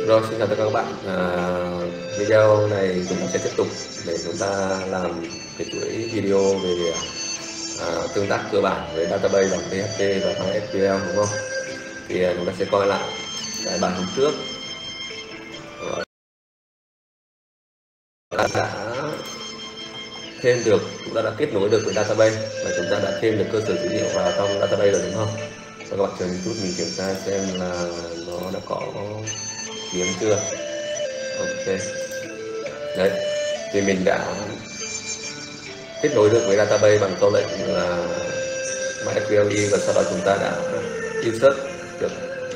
Rồi, xin chào tất cả các bạn. Video này chúng ta sẽ tiếp tục để chúng ta làm cái chuỗi video về tương tác cơ bản với database bằng PHP và MySQL, đúng không? Thì chúng ta sẽ coi lại cái bài hôm trước. Chúng ta đã thêm được, chúng ta đã kết nối được với database và chúng ta đã thêm được cơ sở dữ liệu vào trong database rồi, đúng không? Các bạn chờ một chút mình kiểm tra xem là nó đã có kiếm chưa. Ok, đấy thì mình đã kết nối được với database bằng câu lệnh là MySQL, và sau đó chúng ta đã insert được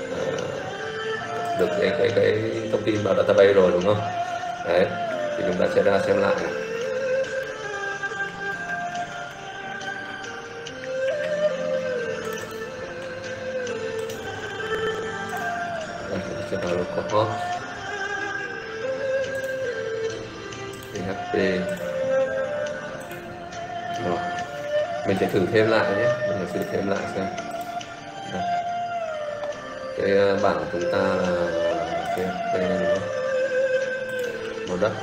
cái thông tin vào database rồi, đúng không? Đấy thì chúng ta sẽ ra xem lại này. Sẽ vào localhost PHP. Rồi mình sẽ thử thêm lại nhé, mình sẽ thử thêm lại xem. Đây. Cái bảng của chúng ta là PHP màu đất.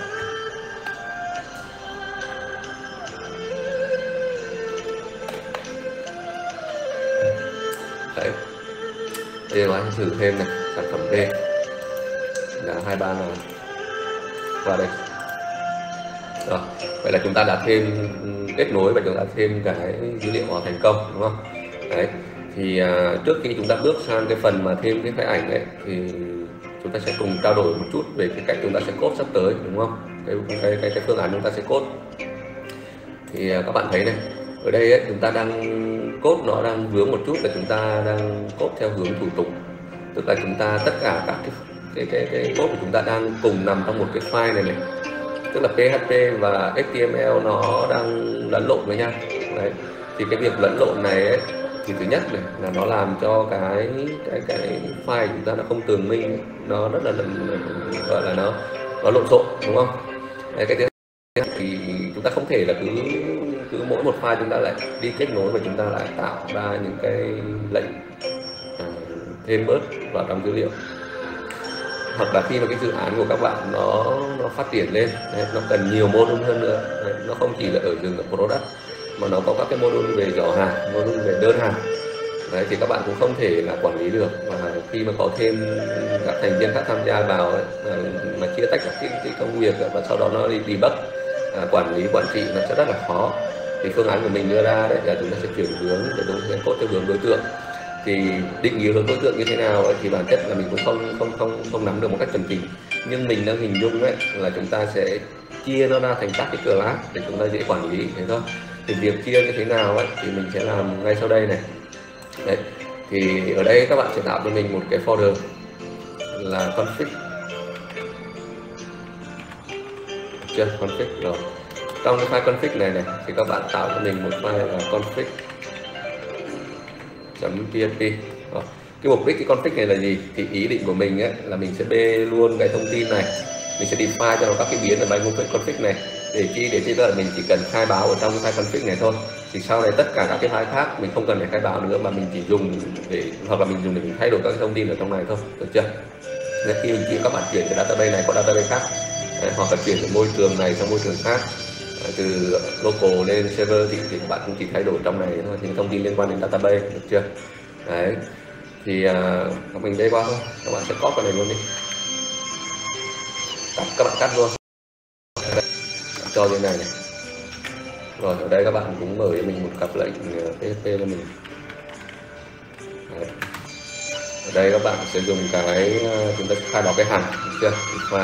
Đấy, đây là thử thêm này, sản phẩm D là 23 nào qua đây. Rồi, vậy là chúng ta đã thêm kết nối và chúng ta thêm cái dữ liệu vào thành công, đúng không? Đấy, thì trước khi chúng ta bước sang cái phần mà thêm cái file ảnh ấy, thì chúng ta sẽ cùng trao đổi một chút về cái cách chúng ta sẽ code sắp tới, đúng không? Cái phương án chúng ta sẽ code. Thì các bạn thấy này, ở đây ấy, chúng ta đang code nó đang vướng một chút là chúng ta đang code theo hướng thủ tục, tức là chúng ta tất cả các cái code của chúng ta đang cùng nằm trong một cái file này, tức là PHP và HTML nó đang lẫn lộn với nhau. Đấy, thì cái việc lẫn lộn này ấy, thì thứ nhất này là nó làm cho cái file chúng ta nó không tường minh, nó rất là gọi là nó lộn xộn, đúng không? Đấy, cái thứ hai thì chúng ta không thể là cứ mỗi một file chúng ta lại đi kết nối và chúng ta lại tạo ra những cái lệnh thêm bớt vào trong dữ liệu, hoặc là khi mà cái dự án của các bạn nó phát triển lên, đấy, nó cần nhiều module hơn nữa. Đấy, nó không chỉ là ở dừng ở product mà nó có các cái module về giỏ hàng, module về đơn hàng. Đấy, thì các bạn cũng không thể là quản lý được, và khi mà có thêm các thành viên khác tham gia vào ấy, mà chia tách các cái công việc và sau đó nó đi debug, quản trị nó sẽ rất là khó. Thì phương án của mình đưa ra đấy là chúng ta sẽ chuyển hướng để chúng ta sẽ code theo hướng đối tượng. Thì định nghĩa hướng đối tượng như thế nào ấy, thì bản chất là mình cũng không nắm được một cách chuẩn chỉnh, nhưng mình đang hình dung ấy là chúng ta sẽ chia nó ra thành các cái class để chúng ta dễ quản lý, thế thôi. Thì việc chia như thế nào ấy thì mình sẽ làm ngay sau đây này. Đấy, thì ở đây các bạn sẽ tạo cho mình một cái folder là config, chưa? Config rồi. Trong cái file config này thì các bạn tạo cho mình một file là config.php. Cái mục đích cái config này là gì? Thì ý định của mình ấy, là mình sẽ bê luôn cái thông tin này, mình sẽ define cho nó các cái biến ở bài config này, để chi là mình chỉ cần khai báo ở trong cái file config này thôi. Thì sau này tất cả các cái file khác mình không cần phải khai báo nữa, mà mình chỉ dùng để, hoặc là mình dùng để mình thay đổi các cái thông tin ở trong này thôi, được chưa? Nên khi mình các bạn chuyển từ database này qua database khác, hoặc là chuyển từ môi trường này sang môi trường khác, từ local lên server, thì các bạn cũng chỉ thay đổi trong này thôi, những thông tin liên quan đến database, được chưa? Đấy, thì mình đây qua thôi, các bạn sẽ copy cái này luôn đi, các bạn cắt luôn, cho như này này. Rồi ở đây các bạn cũng mở cho mình một cặp lệnh PHP cho mình. Đấy. Ở đây các bạn sẽ dùng cái chúng ta khai báo cái hàng, được chưa? Define.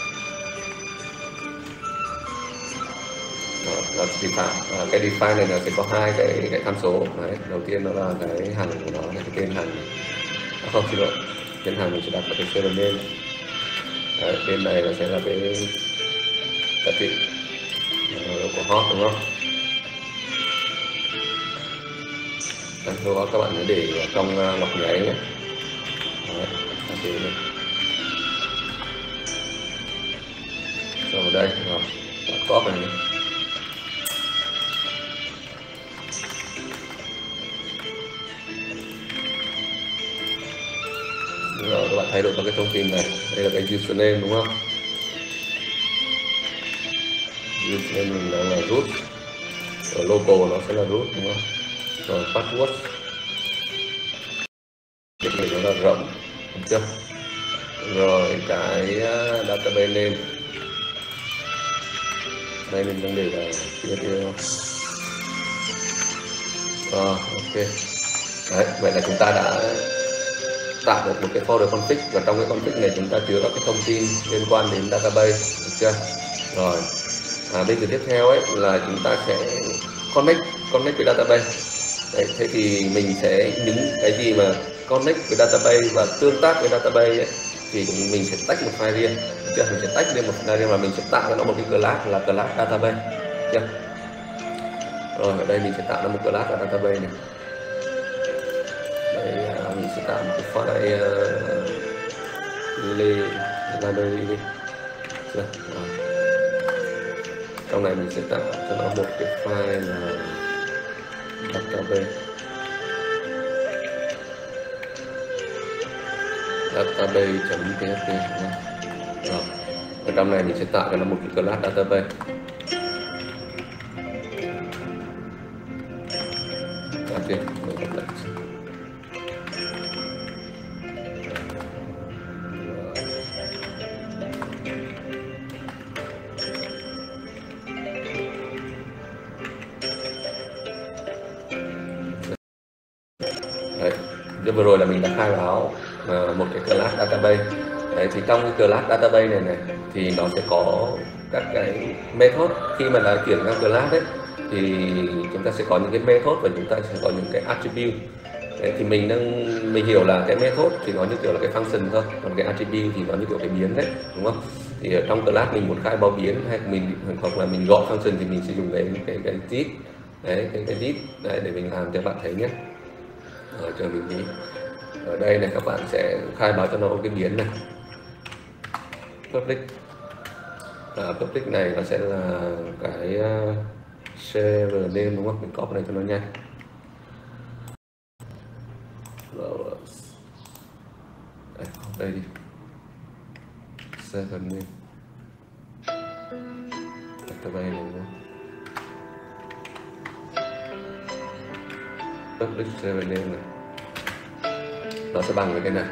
Nó define, cái define này là sẽ có hai cái tham số. Đấy, đầu tiên đó là cái hàng của nó, cái tên hàng. Không, xin lỗi, tên hàng mình sẽ đặt vào cái server name. Đấy, bên này là sẽ là cái giá trị của hot, đúng không? Sau đó các bạn nhớ để vào trong lọc nháy nhé. Rồi đây, rồi có này. Rồi các bạn thấy được các cái thông tin này, đây là cái username đúng không? Username mình là root, rồi local nó sẽ là root đúng không? Rồi password cái này nó là rộng, được chưa? Rồi cái database name đây mình đang để là kia không? Ok. Đấy, vậy là chúng ta đã tạo được một cái folder config, và trong cái config này chúng ta chứa các cái thông tin liên quan đến database, được chưa? Rồi bây giờ tiếp theo ấy là chúng ta sẽ connect với database. Đấy, thế thì mình sẽ những cái gì mà connect với database và tương tác với database ấy, thì mình sẽ tách một file riêng, được chưa? Mình sẽ tách lên một file riêng và mình sẽ tạo ra nó một cái class là class database, được chưa? Rồi ở đây mình sẽ tạo ra một class là database này. Đây mình sẽ tạo một cái file library đi. Chưa? Trong này mình sẽ tạo cho nó một cái file là database.php. Rồi ở trong này mình sẽ tạo cho nó một cái class database. Ok, mình đọc lại. Đấy, vừa rồi là mình đã khai báo một cái class database. Đấy, thì trong cái class database này thì nó sẽ có các cái method. Khi mà đã chuyển sang class đấy thì chúng ta sẽ có những cái method và chúng ta sẽ có những cái attribute. Đấy, thì mình hiểu là cái method thì nó như kiểu là cái function thôi, còn cái attribute thì nó như kiểu cái biến đấy, đúng không? Thì ở trong class mình muốn khai báo biến hay hoặc là mình gọi function thì mình sử dụng cái this. Đấy, cái this đấy để mình làm cho bạn thấy nhé. Rồi chờ mình tí. Ở đây này các bạn sẽ khai báo cho nó cái biến này public. Public này nó sẽ là cái share name đúng không? Mình copy này cho nó nhanh. Rồi đây đi, share name database này đúng không? Public share name này nó sẽ bằng với cái này,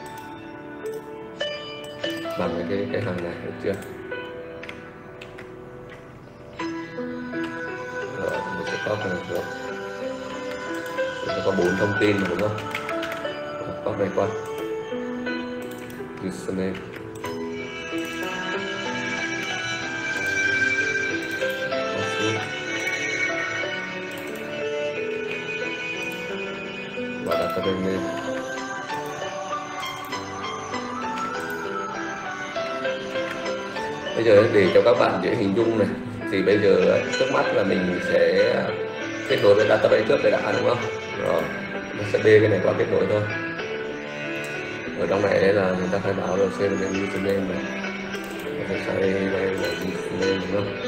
bằng với cái hàng này, được chưa? Rồi mình sẽ có cái này được, chúng ta có 4 thông tin mà đúng không? Có này qua username, password và database name. Bây giờ để cho các bạn dễ hình dung này thì bây giờ trước mắt là mình sẽ kết nối với database trước đây đã, đúng không? Rồi nó sẽ bê cái này qua kết nối thôi. Ở trong này là người ta khai báo rồi, xem bên username này, nó sẽ đây là username đúng không?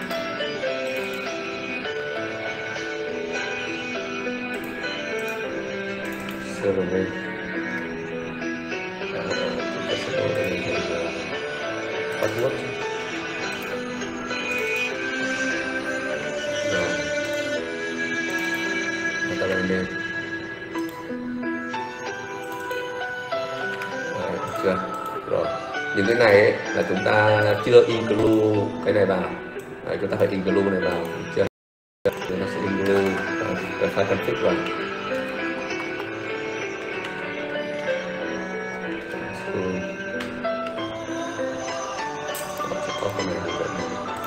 Server name, chúng ta sẽ đổi đây thành password. Name. Chưa? Rồi những cái này ấy, là chúng ta chưa include cái này vào. Đấy, chúng ta phải include này vào, chưa? Chúng ta sẽ include cái file config vào. Các bạn sẽ có cái này vào đây.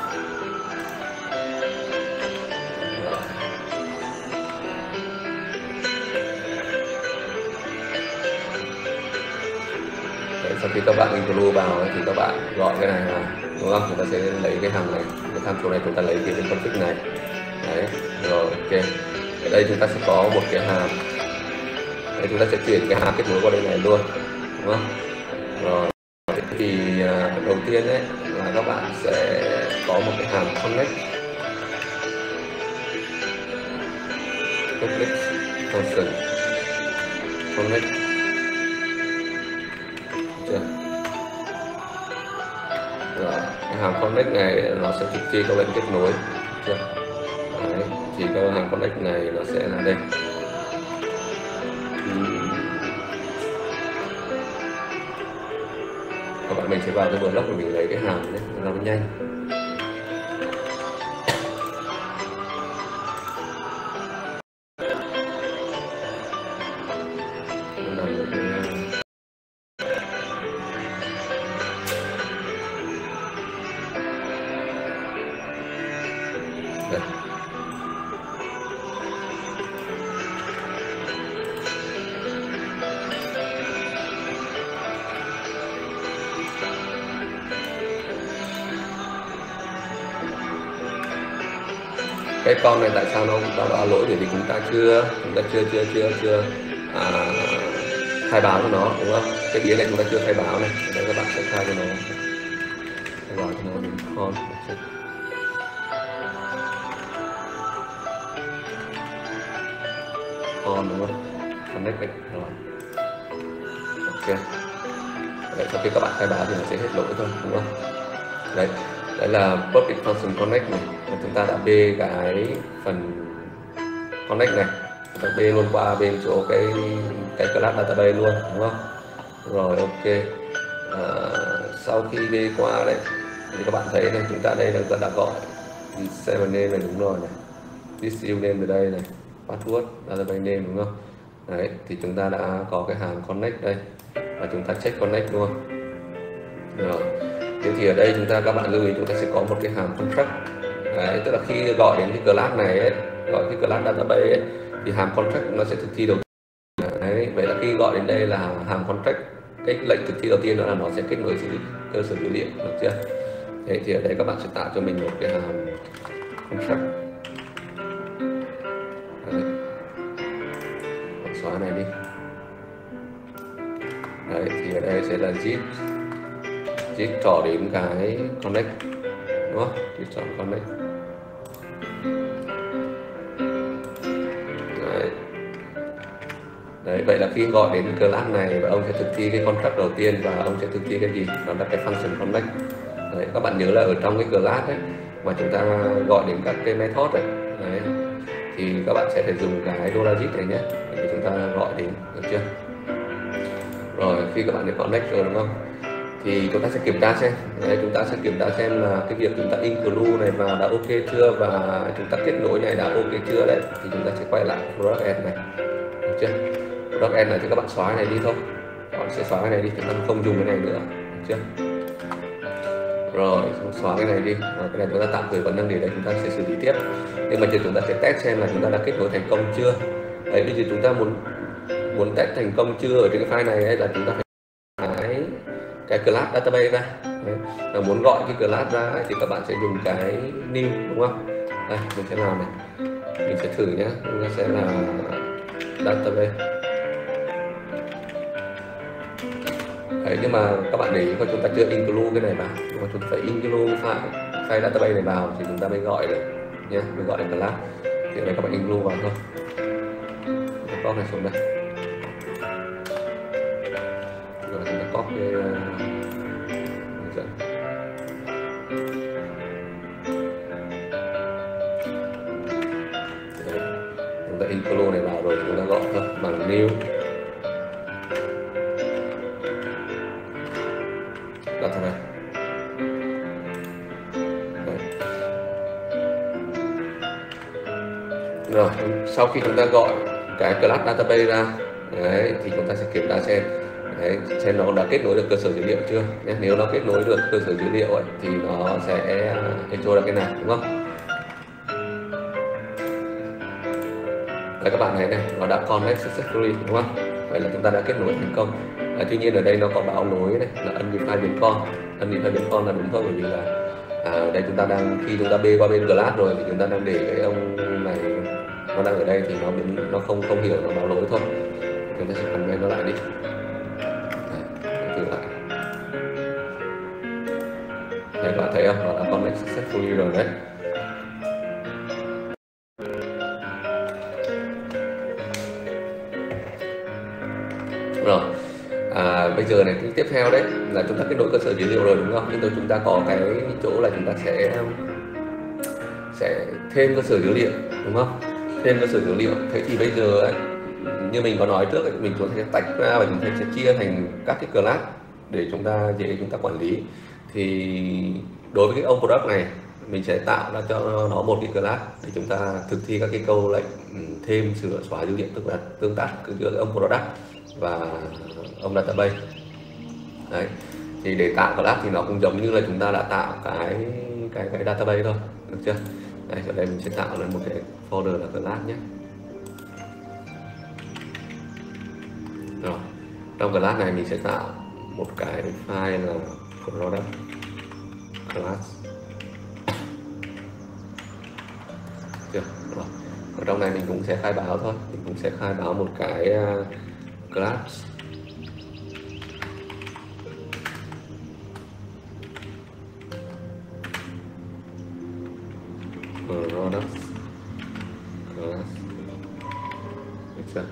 Sau khi các bạn include vào thì các bạn gọi cái này vào, đúng không? Chúng ta sẽ lấy cái hàng này, cái tham số này chúng ta lấy cái config này. Đấy, rồi ok. Ở đây chúng ta sẽ có một cái hàm. Đấy, chúng ta sẽ chuyển cái hàm kết nối qua đây này luôn, đúng không? Rồi thì đầu tiên đấy là các bạn sẽ có một cái hàm connect function connect. chưa? Rồi, cái hàm connect này nó sẽ thực thi các lệnh kết nối, chưa? Đấy, thì cái hàm connect này nó sẽ là đây. Các bạn mình sẽ vào cái block của mình lấy cái hàm đấy, nó nhanh. Đây. Cái con này tại sao nó báo lỗi, bởi vì chúng ta chưa khai báo cho nó, đúng không? Cái biến này chúng ta chưa khai báo này, đây các bạn sẽ khai cho nó, khai báo cho nó đến con đúng không? Connect này rồi, ok. Đấy, sau khi các bạn khai báo thì nó sẽ hết lỗi thôi, đúng không? Đấy, đấy là public function connect này, chúng ta đã bê cái phần connect này, chúng ta bê luôn qua bên chỗ cái class database luôn, đúng không? Rồi, ok. Sau khi bê qua đấy thì các bạn thấy này, chúng ta đây là đã gọi server name này, đúng rồi này, this username ở đây này, password database name, đúng không? Đấy, thì chúng ta đã có cái hàm connect đây và chúng ta check connect luôn. Rồi, thế thì ở đây các bạn lưu ý chúng ta sẽ có một cái hàm contract. Đấy, tức là khi gọi đến cái class này ấy, gọi cái class database ấy, thì hàm contract nó sẽ thực thi đầu tiên. Đấy, vậy là khi gọi đến đây là hàm contract, cái lệnh thực thi đầu tiên đó là nó sẽ kết nối cơ sở dữ liệu, được chưa? Thế thì ở đây các bạn sẽ tạo cho mình một cái hàm contract. Đấy, bạn xóa này đi. Đấy, thì ở đây sẽ là git trỏ đến cái connect, đúng không? Git trỏ connect. Đấy, vậy là khi gọi đến class này và ông sẽ thực thi cái contract đầu tiên và ông sẽ thực thi cái gì? Đó là cái function connect. Đấy, các bạn nhớ là ở trong cái class ấy mà chúng ta gọi đến các cái method ấy, đấy, thì các bạn sẽ phải dùng cái $git này nhé để chúng ta gọi đến, được chưa? Rồi, khi các bạn được connect rồi, đúng không? Thì chúng ta sẽ kiểm tra xem, đấy, chúng ta sẽ kiểm tra xem là cái việc chúng ta include này vào đã ok chưa và chúng ta kết nối này đã ok chưa đấy, thì chúng ta sẽ quay lại product end này, được chưa? Product end này thì các bạn xóa cái này đi thôi, các bạn sẽ xóa cái này đi, chúng ta không dùng cái này nữa, được chưa? Rồi, xóa cái này đi, rồi, cái này chúng ta tạm thời vẫn đang để đây, chúng ta sẽ xử lý tiếp. Nhưng mà chúng ta sẽ test xem là chúng ta đã kết nối thành công chưa. Đấy, bây giờ chúng ta muốn test thành công chưa ở trên cái file này ấy, là chúng ta phải cái class database ra. Đấy, và muốn gọi cái class ra ấy, thì các bạn sẽ dùng cái new, đúng không? Đây, mình sẽ làm này, mình sẽ thử nhé, chúng ta sẽ là database. Đấy, nhưng mà các bạn để ý coi chúng ta chưa include cái này vào, nhưng mà chúng ta phải include file database này vào thì chúng ta mới gọi được nhé, mới gọi được class. Thì ở đây các bạn include vào thôi, copy này xuống đây, rồi chúng ta copy cái hướng dẫn. Đấy, chúng ta include này vào rồi chúng ta gọi thôi bằng new database. Rồi, sau khi chúng ta gọi cái class database ra, đấy, thì chúng ta sẽ kiểm tra xem, đấy, xem nó đã kết nối được cơ sở dữ liệu chưa. Nếu nó kết nối được cơ sở dữ liệu ấy, thì nó sẽ echo ra cái này, đúng không? Đấy, các bạn thấy này, nó đã connect successfully, đúng không? Vậy là chúng ta đã kết nối thành công. Tuy nhiên ở đây nó có báo lỗi này là undefined biến con. Undefined biến con là đúng thôi, bởi vì là đây chúng ta đang, khi chúng ta bê qua bên class rồi thì chúng ta đang để cái ông này nó đang ở đây thì nó không hiểu, nó báo lỗi thôi. Chúng ta sẽ comment nó lại đi. Đấy, thử lại. Đấy, các bạn thấy không? Nó đã connect successfully rồi đấy. Rồi, Bây giờ này cái tiếp theo đấy là chúng ta kết nối cơ sở dữ liệu rồi đúng không? Nhưng rồi chúng ta có cái chỗ là chúng ta sẽ thêm cơ sở dữ liệu đúng không? Thêm cơ sở dữ liệu. Thế thì bây giờ ấy, như mình có nói trước ấy, mình sẽ tách ra và chúng ta sẽ chia thành các cái class để chúng ta dễ chúng ta quản lý. Thì đối với cái ông product này mình sẽ tạo ra cho nó một cái class để chúng ta thực thi các cái câu lệnh thêm, sửa, xóa dữ liệu, tức là tương tác giữa ông product và ông database. Đấy, thì để tạo class thì nó cũng giống như là chúng ta đã tạo cái database thôi, được chưa? Đây, ở đây mình sẽ tạo lên một cái folder là class nhé. Rồi, trong class này mình sẽ tạo một cái file là product class. Chưa? Rồi. Ở trong này mình cũng sẽ khai báo thôi, mình cũng sẽ khai báo một cái class product class. Được chưa?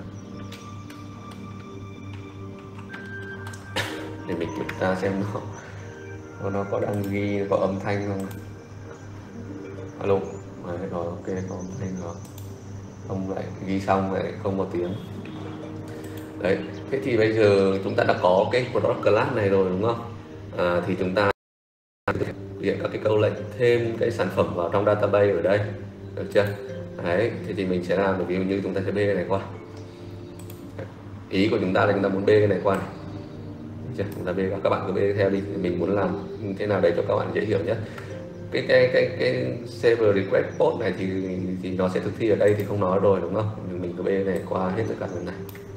Để mình kiểm tra xem nó có đang ghi, có âm thanh không. Alo. Rồi, ok, có âm thanh rồi. Không lại ghi xong lại không có tiếng. Đấy, thế thì bây giờ chúng ta đã có cái product class này rồi đúng không? Thì chúng ta thực hiện các cái câu lệnh thêm cái sản phẩm vào trong database ở đây, được chưa? Đấy, thì mình sẽ làm, ví dụ như chúng ta sẽ bê cái này qua. Ý của chúng ta là chúng ta muốn bê cái này qua này. Được chưa? Chúng ta bê, các bạn cứ bê theo đi, mình muốn làm thế nào để cho các bạn dễ hiểu nhất. Cái server request post này thì nó sẽ thực thi ở đây thì không nói rồi đúng không? Mình cứ bê này qua hết tất cả lần này.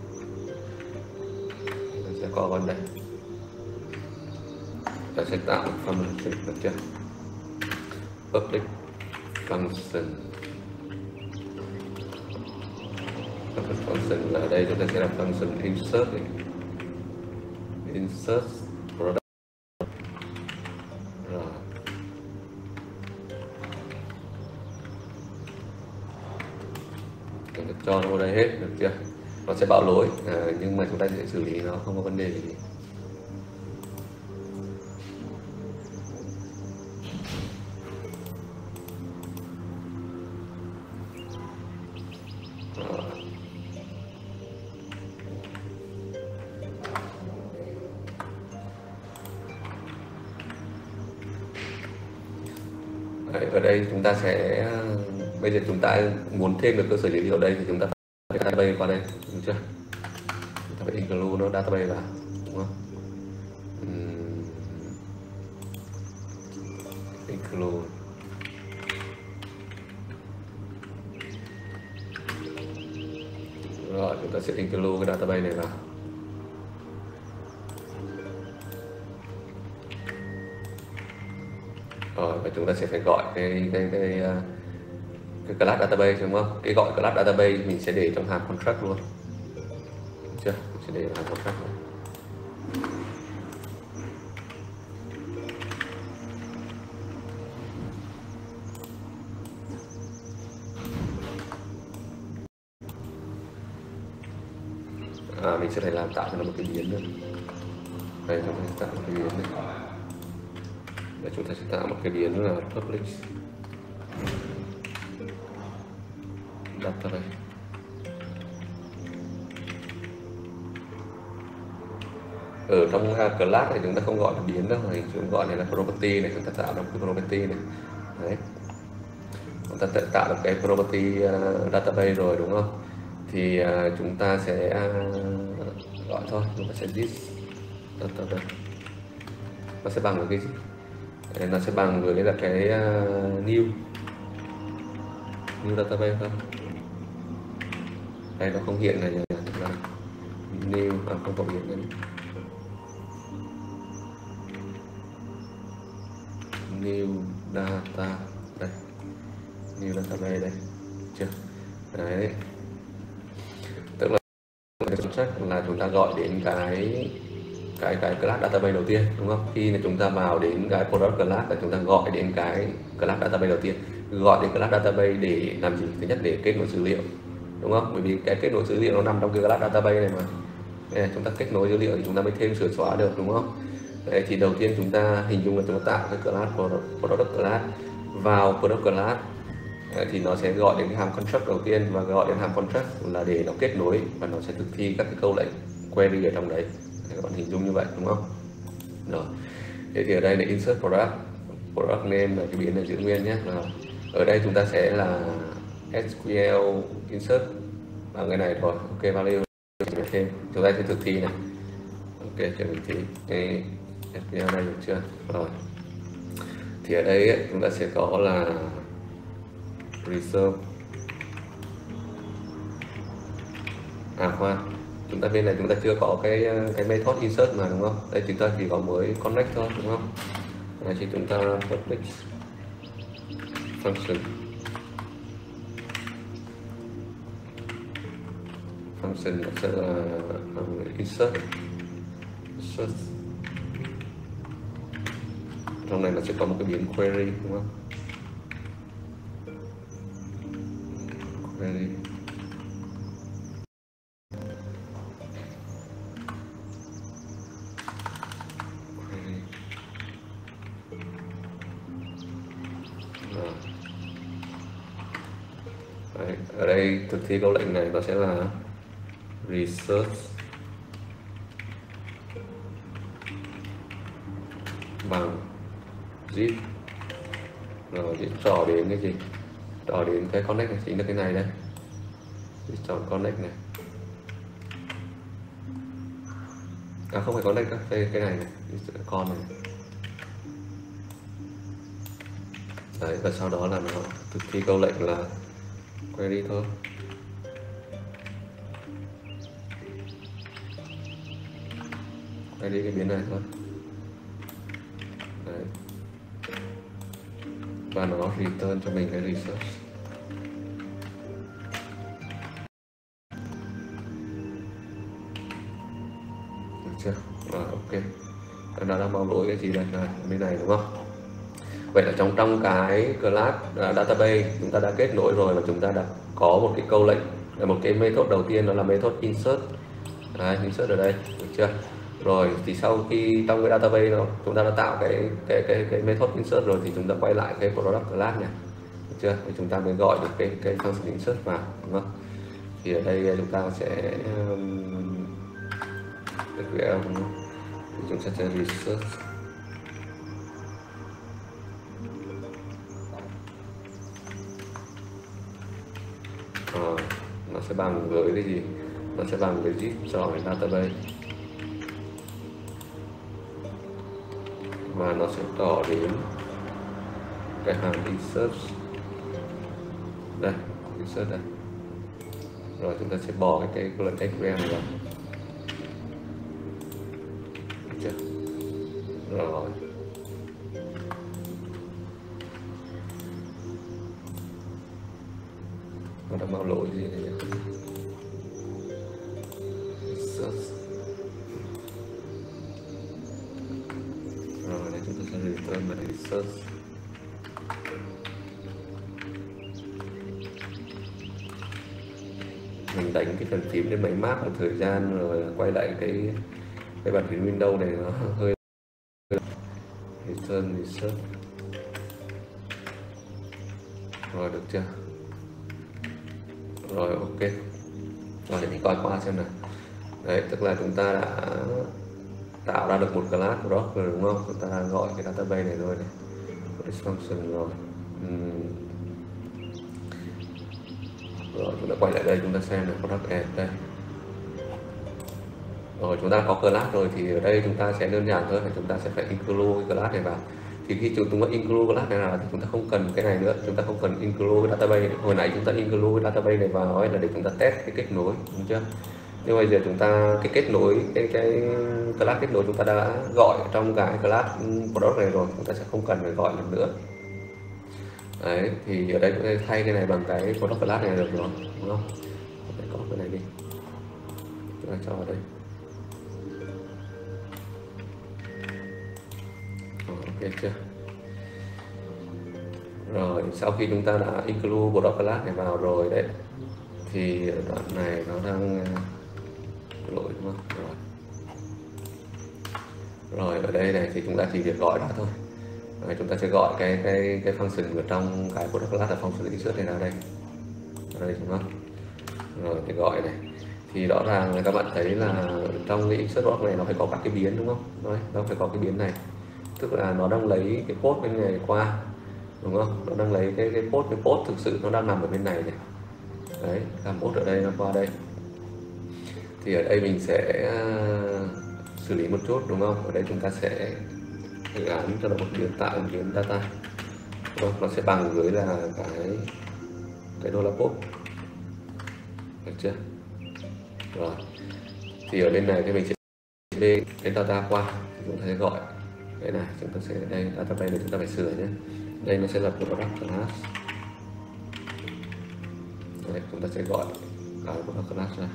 Mình sẽ có con đây. Ta sẽ tạo một function, được chưa? Public function. Function là ở đây chúng ta sẽ làm function insert này. Insert product. Rồi. Chúng ta cho nó vào đây hết, được chưa? Nó sẽ bảo lỗi, nhưng mà chúng ta sẽ xử lý nó không có vấn đề gì. Đấy, ở đây chúng ta sẽ, bây giờ chúng ta muốn thêm được cơ sở dữ liệu ở đây thì chúng ta phải database qua đây, đúng chưa? Chúng ta phải include nó database vào, đúng không? Include rồi, chúng ta sẽ include cái database này vào. Rồi, và chúng ta sẽ phải gọi cái class database, đúng không? Cái gọi class database mình sẽ để trong hàm contract luôn, được chưa? Mình sẽ để hàm contract luôn. Mình sẽ phải tạo cho nó một cái biến nữa. Đây, chúng ta sẽ tạo một cái biến này. Để chúng ta sẽ tạo một cái biến là public database. Ở trong class này chúng ta không gọi là biến đâu, mà chúng gọi này là property này, chúng ta tạo được cái property này. Đấy, chúng ta tạo được cái property database rồi đúng không? Thì chúng ta sẽ gọi thôi, chúng ta sẽ this database. Nó sẽ bằng với cái gì? Nó sẽ bằng với là cái new database không? Đây nó không hiện này, new không có hiện này. New data đây, new database đây, chưa? Đấy, tức là chúng ta gọi đến cái class database đầu tiên, đúng không? Khi là chúng ta vào đến cái product class là chúng ta gọi đến cái class database đầu tiên. Gọi đến class database để làm gì? Thứ nhất để kết nối dữ liệu, đúng không? Bởi vì cái kết nối dữ liệu nó nằm trong cái class database này mà. chúng ta kết nối dữ liệu thì chúng ta mới thêm sửa xóa được, đúng không? Đấy, thì đầu tiên chúng ta hình dung là chúng ta tạo cái class product class. Vào product class thì nó sẽ gọi đến cái hàm contract đầu tiên, và gọi đến hàm contract là để nó kết nối và nó sẽ thực thi các cái câu lệnh query ở trong đấy. Các bạn hình dung như vậy, đúng không? Rồi. Thế thì ở đây là insert product name là cái biến này giữ nguyên nhé. Ở đây chúng ta sẽ là SQL insert bằng cái này rồi. Ok, value thêm chúng ta sẽ thực thi này. Ok, cho mình thi cái SQL này được chưa? Rồi. Thì ở đây ấy, chúng ta sẽ có là reserve. Khoan, chúng ta bên này chúng ta chưa có cái method insert mà, đúng không? Đây chúng ta chỉ có mới connect thôi, đúng không? Đây thì chúng ta public function nó sẽ là insert. Trong này nó sẽ có một cái biến query, đúng không? Query. Đấy, ở đây thực thi câu lệnh này nó sẽ là research bằng zip, rồi thì trò đến cái gì, trò đến cái connect này, chính là cái này đây, chọn connect này, không phải connect đâu, cái này này, con này. Đấy, và sau đó là nó thực thi câu lệnh là query thôi. Query cái biến này thôi. Đấy. Và nó return cho mình cái research. Được chưa? Rồi, ok. Nó đang báo lỗi cái gì đây? Bên này đúng không? Vậy là trong cái class database chúng ta đã kết nối rồi, và chúng ta đã có một cái câu lệnh, một cái method đầu tiên, đó là method insert. Đấy, insert ở đây, được chưa? Rồi thì sau khi trong cái database chúng ta đã tạo cái method insert rồi, thì chúng ta quay lại cái product class này, được chưa? Thì chúng ta mới gọi được cái function insert vào, đúng không? Thì ở đây chúng ta sẽ chúng ta sẽ research. Nó sẽ bằng với cái gì? Nó sẽ bằng với zip cho cái database, và nó sẽ tỏ đến cái hàm insert đây, insert đây. Rồi chúng ta sẽ bỏ cái lệnh SQL này vào, được chưa? Rồi nó đã báo lỗi gì này nhỉ? Rồi đây chúng ta sẽ return và research. Mình đánh cái phần phím để máy map một thời gian rồi quay lại cái bàn phím Windows này nó hơi return research. Rồi được chưa? Rồi ok. Rồi để mình coi qua xem nào. Đấy, tức là chúng ta đã tạo ra được một class product rồi, đúng không? Chúng ta gọi cái database này rồi này, product function rồi. Rồi chúng ta quay lại đây, chúng ta xem được product add đây. Rồi chúng ta có class rồi, thì ở đây chúng ta sẽ đơn giản thôi, chúng ta sẽ phải include cái class này vào. Thì khi chúng ta include class này nào thì chúng ta không cần cái này nữa, chúng ta không cần include cái database. Hồi nãy chúng ta include cái database này vào ấy là để chúng ta test cái kết nối, đúng chưa? Nhưng bây giờ chúng ta cái kết nối, cái class kết nối chúng ta đã gọi trong cái class product này rồi, chúng ta sẽ không cần phải gọi lần nữa. Đấy, thì ở đây chúng ta thay cái này bằng cái product class này được rồi, đúng không? Phải có cái này đi, chúng ta cho vào đây. Ok chưa? Rồi sau khi chúng ta đã include product class này vào rồi đấy, thì đoạn này nó đang lỗi đúng không? Rồi ở đây này thì chúng ta chỉ việc gọi đó thôi. Rồi chúng ta sẽ gọi cái function ở trong cái product class là function insert này ra đây. Ở đây đúng không? Rồi thì gọi này thì rõ ràng là các bạn thấy là trong cái insert block này nó phải có các cái biến đúng không? Đấy, nó phải có cái biến này, tức là nó đang lấy cái post bên này qua, đúng không? Nó đang lấy cái post thực sự nó đang nằm ở bên này này. Đấy, làm post ở đây nó qua đây. Thì ở đây mình sẽ xử lý một chút đúng không? Ở đây chúng ta sẽ gắn cho nó một biến, tạo một biến data, đúng không? Nó sẽ bằng với là cái $post, được chưa? Rồi thì ở bên này thì mình sẽ lên cái data qua, chúng ta sẽ gọi cái này, chúng ta sẽ đây database này chúng ta phải sửa nhé. Đây nó sẽ là product class. Đây, chúng ta sẽ gọi cái product class ra.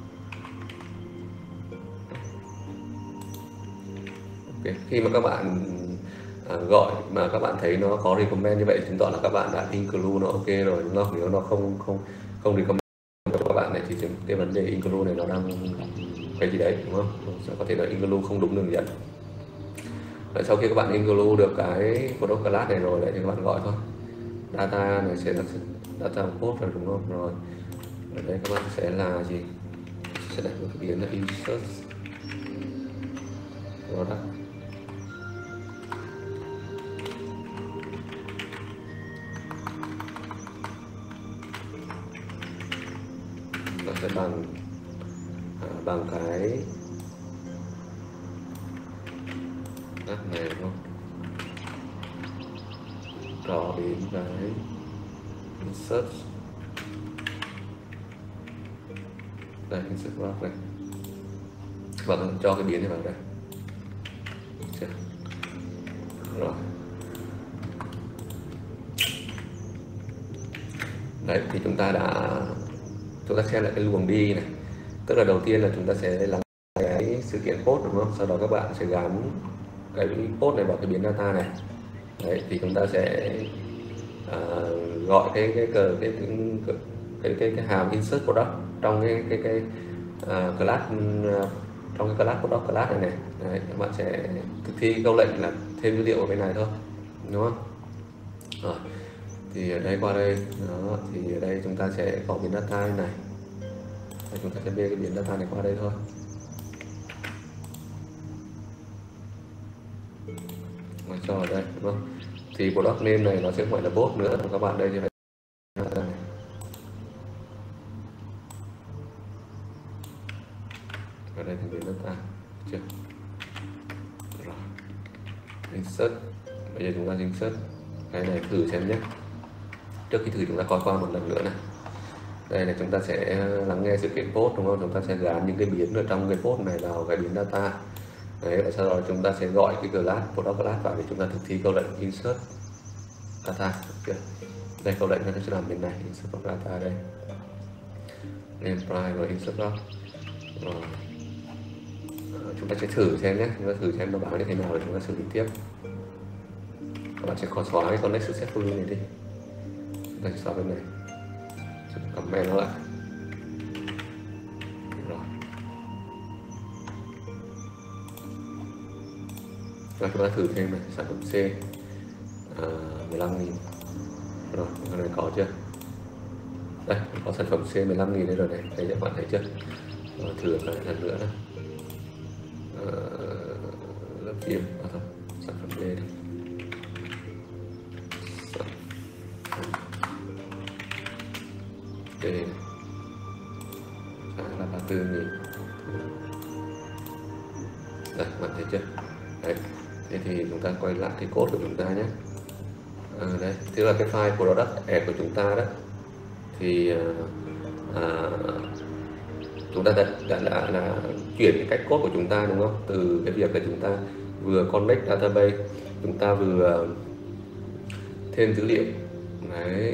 Okay. Khi mà các bạn gọi mà các bạn thấy nó có recommend như vậy chứng tỏ là các bạn đã include nó ok rồi đúng không? Nếu nó không recommend cho các bạn này thì cái vấn đề include này nó đang cái gì đấy đúng không? Có thể là include không đúng đường dẫn. Vậy sau khi các bạn include được cái product class này rồi đấy thì các bạn gọi thôi. Data này sẽ là data post rồi đúng không? Rồi ở đây các bạn sẽ là gì? Sẽ đặt một cái biến là insert product. Nó sẽ bằng cái app này đúng không? Rõ đến cái insert đây, insert block này và cho cái biến này vào đây. Rồi đấy thì chúng ta xem lại cái luồng đi này, tức là đầu tiên là chúng ta sẽ làm cái sự kiện post đúng không? Sau đó các bạn sẽ gắn cái post này vào cái biến data này. Đấy thì chúng ta sẽ gọi cái hàm insert product trong cái class, trong cái class product class này này. Đấy, các bạn sẽ thực thi câu lệnh là thêm dữ liệu ở bên này thôi, đúng không? Rồi thì ở đây qua đây đó, thì ở đây chúng ta sẽ có biến data này. Đây, chúng ta sẽ bê cái biến data này qua đây thôi. Ngoài cho ở đây đúng không? Thì product name này nó sẽ không phải là post nữa, các bạn đây thì phải ở đây thì biến data chưa? Rồi insert, bây giờ chúng ta insert cái này thử xem nhé. Trước khi thử chúng ta coi qua một lần nữa này. Đây là chúng ta sẽ lắng nghe sự kiện post đúng không? Chúng ta sẽ gắn những cái biến ở trong cái post này vào cái biến data. Đấy, và sau đó chúng ta sẽ gọi cái class product class vào để chúng ta thực thi câu lệnh insert data. Được. Đây câu lệnh nó sẽ nằm bên này, insert data đây. Name price rồi insert block. Rồi. Chúng ta sẽ thử xem nhé, chúng ta thử xem nó báo như thế nào để chúng ta xử lý tiếp. Các bạn sẽ khó xóa cái connect successfully này đi. Chúng ta sẽ xóa bên này, chúng ta comment nó lại. Rồi. Và chúng ta thử thêm này, sản phẩm C 15.000. Rồi, cái này có chưa? Đây, có sản phẩm C 15.000 đây rồi này, đây các bạn thấy chưa? Rồi, thử lại lần nữa này. Lớp phim thôi, sản phẩm D đây. D là 34.000. Đây, bạn thấy chưa? Đấy. Thế thì chúng ta quay lại cái code của chúng ta nhé. Đây, tức là cái file product add của chúng ta đó thì chúng ta đã chuyển cái cách code của chúng ta đúng không? Từ cái việc là chúng ta vừa connect database, chúng ta vừa thêm dữ liệu đấy,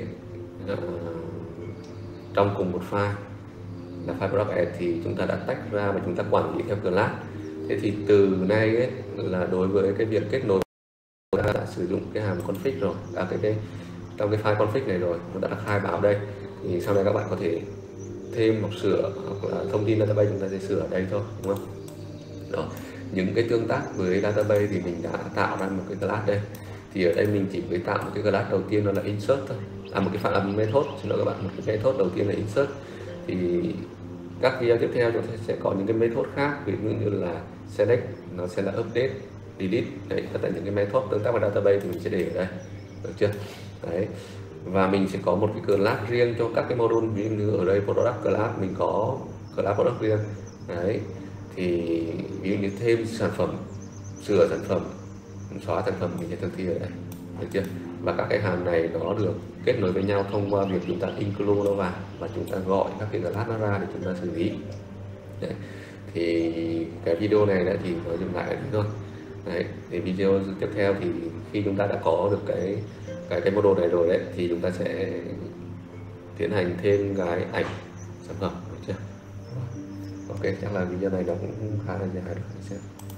trong cùng một file là file product add thì chúng ta đã tách ra và chúng ta quản lý theo class. Thế thì từ nay ấy, là đối với cái việc kết nối chúng ta đã sử dụng cái hàm config rồi, trong cái file config này rồi, chúng ta đã khai báo đây, thì sau này các bạn có thể thêm hoặc sửa, hoặc là thông tin database chúng ta sẽ sửa ở đây thôi, đúng không? Đó, những cái tương tác với database thì mình đã tạo ra một cái class đây. Thì ở đây mình chỉ mới tạo một cái class đầu tiên, đó là insert thôi, một cái phạm method, xin lỗi các bạn, một cái method đầu tiên là insert. Thì các video tiếp theo chúng ta sẽ có những cái method khác, ví dụ như là select, nó sẽ là update, delete, đấy, tất cả những cái method tương tác với database thì mình sẽ để ở đây, được chưa? Đấy, và mình sẽ có một cái class riêng cho các cái module, ví dụ như ở đây product class mình có class product riêng. Đấy, thì ví dụ như thêm sản phẩm, sửa sản phẩm, xóa sản phẩm mình sẽ thực thi ở đây, được chưa? Và các cái hàm này nó được kết nối với nhau thông qua việc chúng ta include nó vào và chúng ta gọi các cái class nó ra để chúng ta xử lý. Đấy, thì cái video này thì nó dừng lại ở đây thôi. Đấy, thì video tiếp theo thì khi chúng ta đã có được cái module này rồi đấy, thì chúng ta sẽ tiến hành thêm cái ảnh sản phẩm, được chưa? Ok, chắc là video này nó cũng khá là dài rồi. Xem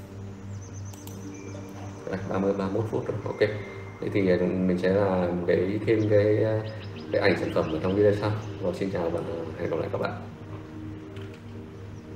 31 phút rồi. Ok, thế thì mình sẽ làm thêm cái ảnh sản phẩm ở trong video sau. Rồi, xin chào và hẹn gặp lại các bạn.